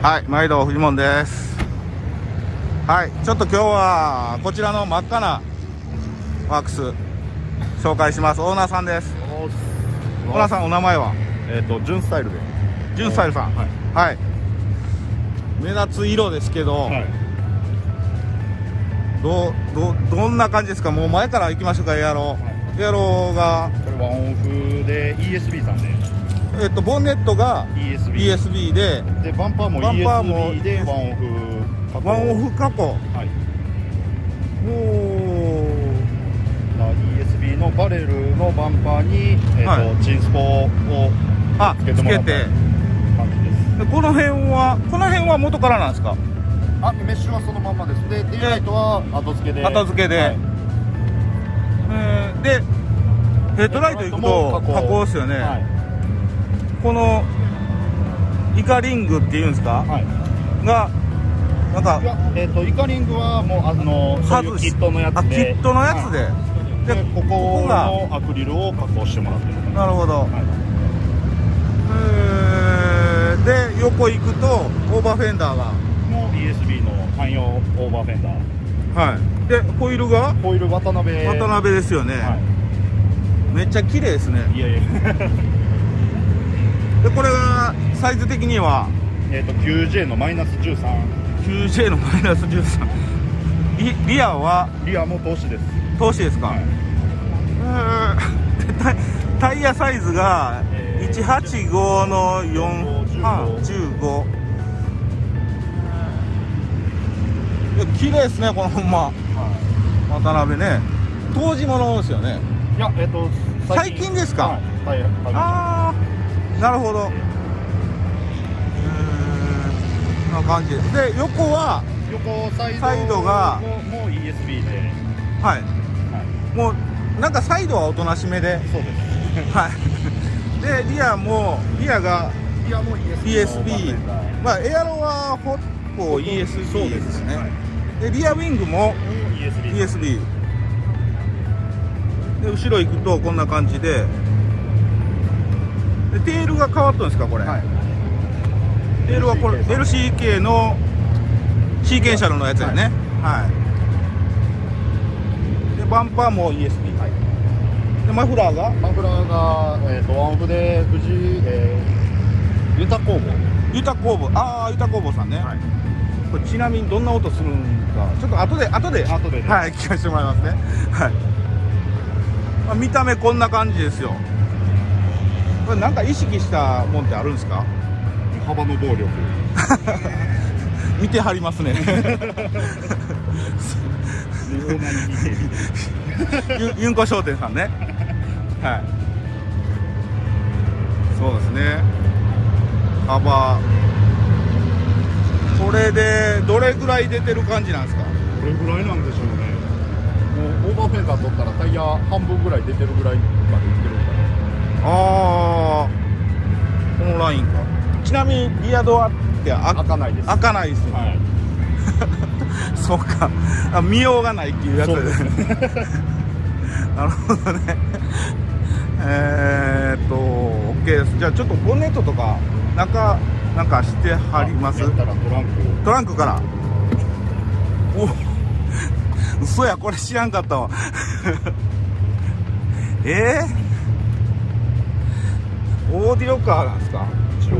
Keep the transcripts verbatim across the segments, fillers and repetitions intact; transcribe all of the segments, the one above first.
はい、毎度フジモンです。はい、ちょっと今日はこちらの真っ赤なワークス紹介します。オーナーさんです。オーナーさん、お名前は？ えっと、ジュンスタイルで。 ジュンスタイルさん。はい。はい、目立つ色ですけど、はい、どどどんな感じですか？もう前から行きましょうか。エアロ、はい、エアロがこれワンオフで イーエスビー さんで。 えっと、ボンネットが イーエスビー, イーエスビー で、 でバンパーも イーエスビー でワンオフ加工。 ワンオフ加工。はい。おー。 イーエスビー のバレルのバンパーに、えーとはい、チンスポをつけてもらった感じです。 でこの辺はこの辺は元からなんですか？ あ、メッシュはそのまんまです。で、テールライトは後付けで。 後付けで。はい、えー、でヘッドライト行くと加工ですよね。はい、このイカリングっていうんですか、はい、がなんかえーとイカリングはもうあのそういうキットのやつで、 キットのやつで、はい、 でここのアクリルを加工してもらってる。 なるほど。はい、えー、で横行くとオーバーフェンダーがもう イーエスビー の汎用オーバーフェンダー。 はい。でホイールがホイール渡辺渡辺ですよね。はい、めっちゃ綺麗ですね。 いやいやでこれはサイズ的にはえっと キュージェー のマイナスじゅうさん。 キュージェー のマイナスじゅうさん。リ, リアはリアも投資です。 投資ですか？はい、タ, タイヤサイズがいちはちごのよんじゅうご。綺麗ですね、このほんま。はい、渡辺ね。当時物ですよね。 いや、えっと最近ですか？ はい、 ああ、なるほど。こんな感じで、で横は横サイドサイドがもう イーエスビー で、 はい、はい、もうなんかサイドはおとなしめで、 そうですはいでリアもリアがリアも イーエスビー、 まあエアロはほぼ イーエスビー ですね。はい、でリアウィングも イーエスビー で後ろ行くとこんな感じで、でテールが変わったんですかこれ？はい、テールはこれ エルシーケー のシーケンシャルのやつですね。はい、はい、でバンパーも イーエスビー、はい、でマフラーがマフラーが、えー、とワンオフで富士、えー、ユタ工房。 ユタ工房、ああユタ工房さんね。はい、これちなみにどんな音するんかちょっと後で後で後ではい聞かせてもらいますね。はい、まあ、見た目こんな感じですよ。これなんか意識したもんってあるんですか？ 幅の暴力見てはりますね。ユ, ユンコ商店さんね。はい、そうですね。幅これでどれぐらい出てる感じなんですか？ どれぐらいなんでしょうね。もうオーバーフェンダー取ったらタイヤ半分ぐらい出てるぐらいまでいってるんかな。 ああ、このラインか。ちなみにリアドアって開かないです。 開かないですよ。はい、そうか、あ、見ようがないっていうやつですね。なるほどね。えーっと OK です。じゃあちょっとボンネットとか中なんかしてはります？ トランクトランクから。お嘘や、これ知らんかったわ。えー、オーディオカーなんですか？一応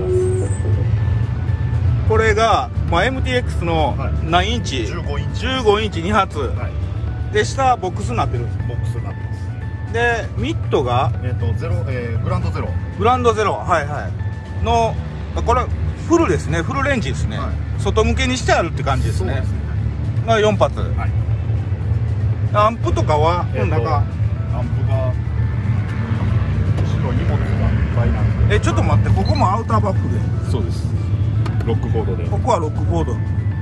これが、まあ、エムティーエックス の何インチ？じゅうごインチ、じゅうごインチに発、はい、で下ボックスになってるんです。 ボックスになってます。 でミットが、 えーとゼロ、えー、グランドゼログランドゼロ、はいはいの、これフルですね。フルレンジですね。はい、外向けにしてあるって感じですね。がよん発、はい、アンプとかは、えー、なんかアンプが後ろ荷物がいっぱいなんで。 えちょっと待って、ここもアウターバックで。 そうです。ロックフォードで。 ここはロックフォード。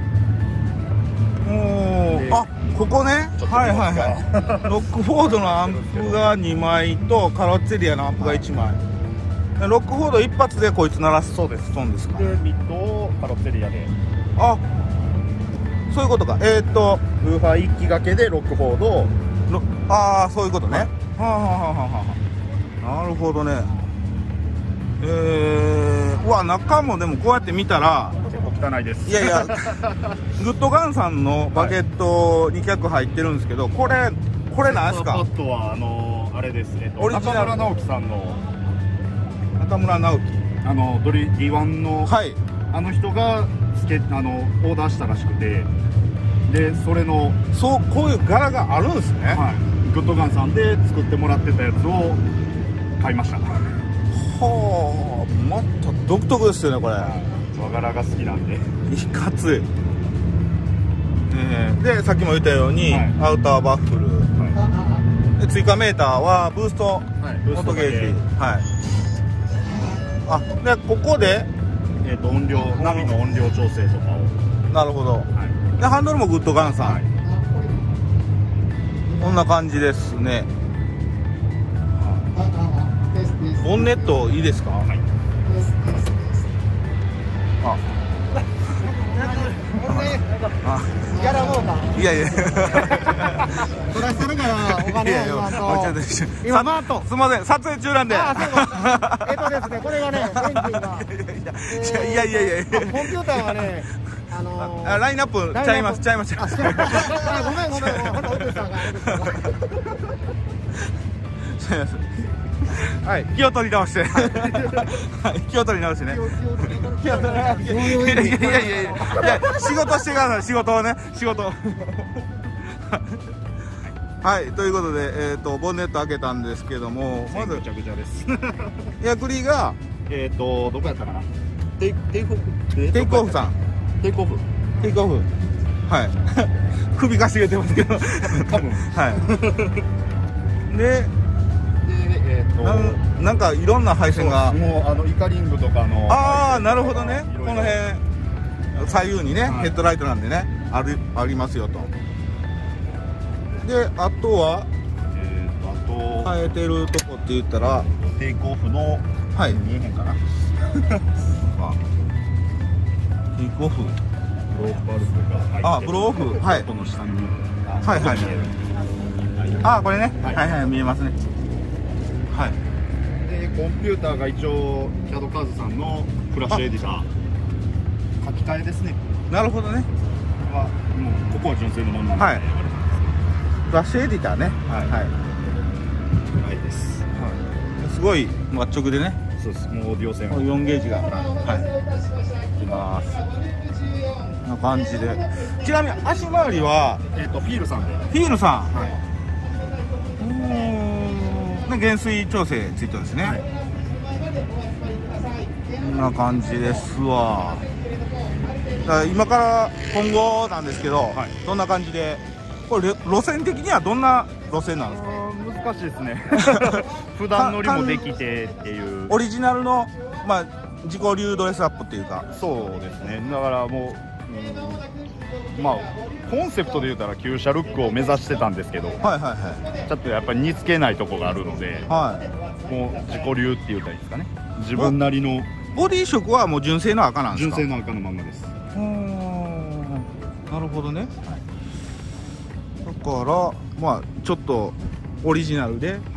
おー、あ、ここね。はいはいはい。ロックフォードのアンプがにまいとカロッツェリアのアンプがいちまい。はい、ロックフォード一発でこいつ鳴らす。 そうです。 そうですか。 でミッドをカロッツェリアで。 あ、そういうことか。えー、っとウーファー一気掛けでロックフォード。 ああ、そういうことね。はい、はあはあはあはあ。なるほどね。えー、うわ、中もでもこうやって見たら結構汚いです。 いやいやグッドガンさんのバケットに脚入ってるんですけど、これこれなんですか？ パッドはあのあれです、えっと、 オリジナル中村直樹さんの中村直樹、 あのドリ ディーワン の、はい、あの人がつけあのオーダーしたらしくて、でそれのそうこういう柄があるんですね。 はい、グッドガンさんで作ってもらってたやつを買いました。 はあ、また独特ですよねこれ。 和柄が好きなんで。 いかつい。えー、でさっきも言ったように、はい、アウターバッフル、はい、で追加メーターはブースト、はい、音ゲージ、はい、あでここで、 えー、と音量波の音量調整とかを。 なるほど、はい、でハンドルもグッドガンさん、はい、こんな感じですね。ボンネットいいですか？はい、ああギャラもうか。 いやいや取らしてるからお金は今マートすみません撮影中なんで。 ああそうか。えっとですねこれがねエンジンがいやいやいやいやコンピューターがねあのー、ラインナップちゃいますちゃいます。 ごめんごめんほんとオルさんがはい、気を取り直して、はい、気を取り直してね。気を取り直して。いやいやいやいやいや、仕事してください、仕事をね、仕事を。はい、ということで、えっと、ボンネット開けたんですけども、 まずぐちゃぐちゃです。 ヤクリが、 えっと、どこやったかな。テイクオフ。 テイクオフさん。 テイクオフ。 テイクオフ。はい。首かしげてますけど。多分。 はい。で。 えー、とな, なんかいろんな配線がもうあのイカリングとかのああなるほどね、この辺左右にね、はい、ヘッドライトなんでねあるありますよと。であとは、 えー、とあと変えてるとこって言ったらテイクオフの、はい、見えへんかなテイクオフブローバルブが入ってる。 あブローオフ、はい、 この下にはいはいあこれね、はい、はいはい見えますね。はい、 でコンピューターが一応キャドカーズさんのフラッシュエディター書き換えですね。 なるほどね。 はもうここは純正のままなんで、はい、フラッシュエディターね。はいはいはいです、 はい、すごいマッチョクでね。 そうです。もうオーディオ線よんゲージがはいいきます。こんな感じで、ちなみに足回りはえっとフィールさんで。 フィールさん、はい、 う減衰調整ついてるんですね、はい、こんな感じですわ。だから今から今後なんですけど、はい、どんな感じでこれ路線的にはどんな路線なんですか？ 難しいですね普段乗りもできてっていうオリジナルの、まあ、自己流ドレスアップっていうか。 そうですね。だからもう、うん、まあコンセプトで言うたら旧車ルックを目指してたんですけど、はいはいはい、ちょっとやっぱり似つけないとこがあるので、はい、もう自己流って言うたらいいですかね。自分なりのボディ色はもう純正の赤なんですか？ 純正の赤のままです。 うん、なるほどね、はい、だからまあちょっとオリジナルで、はい、こ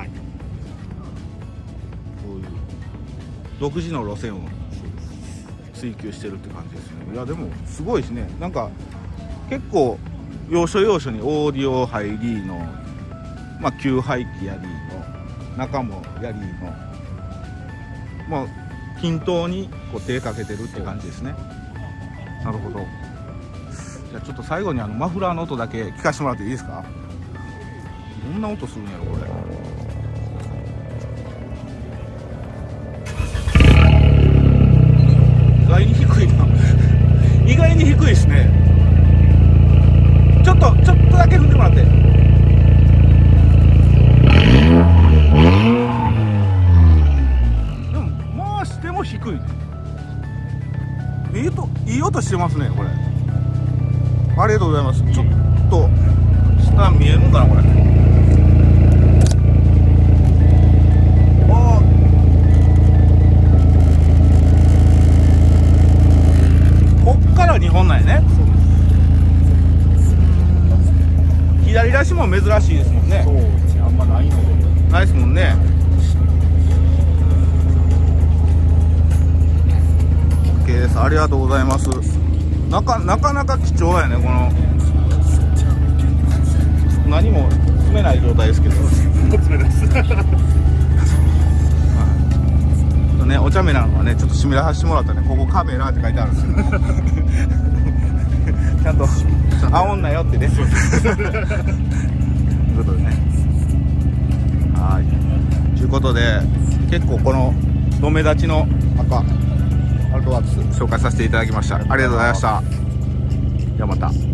ういう独自の路線を追求してるって感じですね。いやでもすごいですね。なんか結構要所要所にオーディオ入りの、まあ、給排気やりの中もやりの、まあ、均等にこう手かけてるって感じですね。なるほど。じゃあちょっと最後にあのマフラーの音だけ聞かせてもらっていいですか？どんな音するんやろこれ。意外に低いな意外に低いですね。ちょっとちょっとだけ踏んでもらって。でも回しても低い。いい音いい音してますねこれ。ありがとうございます。ちょっと下見えるんかなこれ。あこっからにほんなんやね。左出しも珍しいですもんね。 そうですね。あんまないので。 ないですもんね。OK です。ありがとうございます。 なかなかなか貴重やね、この何も詰めない状態ですけど詰めないですね、お茶目なのはね、ちょっと締めらせてもらったね、ここカメラって書いてあるんですけどちゃんと煽んなよってねということでね、はいということで、結構このどめ立ちの赤アルトワークス紹介させていただきました。ありがとうございました。じゃあまた。